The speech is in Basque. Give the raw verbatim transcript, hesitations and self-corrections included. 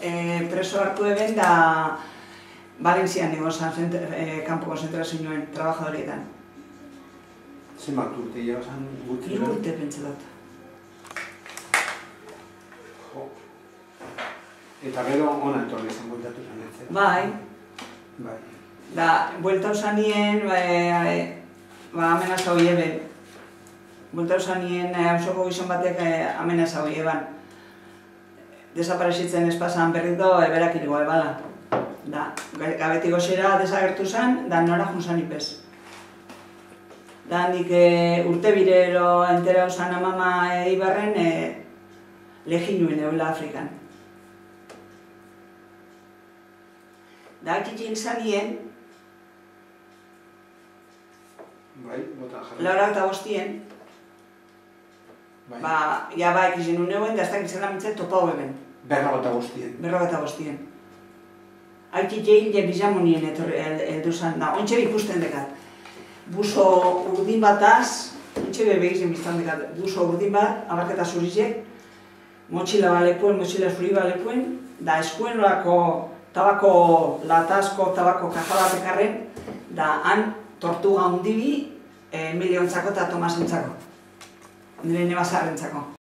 preso hartu eben da Valentzian egon zan kanpo konzentrazioen trabajadorietan. Zenbat urte jau zan gutxi? Hiru urte pentsa dut. Eta gero hona etorri zen bueltatu zen ez? Bai. Bai. Da, bueltatu zanien, ba, amenaza hori eben. Bueltatu zanien, hausoko gizon batek amenaza hori eban. Desaparezitzen espazan berrito, berak irigo ebala. Da, gabetik gozera desagertu zen, da nora junzan ipez. Da, nik urte birero entera usan amama Ibarren leginuen egoela Afrikan. Da, atxitxin zanien, laura eta bostien, ba, ja ba ekizien uneuen, da ez dakitzen lamitzen topau eben. Berra eta bostien. Berra eta bostien. Atxitxein je bizamonien eldu zan, da, ontxe ikusten dekat. Buso urdin bataz, ontxe bebegizen biztan dekat, buso urdin bat, abarketa zurizek, motxila balepuen, motxila zuri balepuen, da eskuen olako tabako latazko, tabako kaja bat ekarren, da han tortuga hundibi, miliontzako eta Tomasentzako. Nire nebazarrentzako.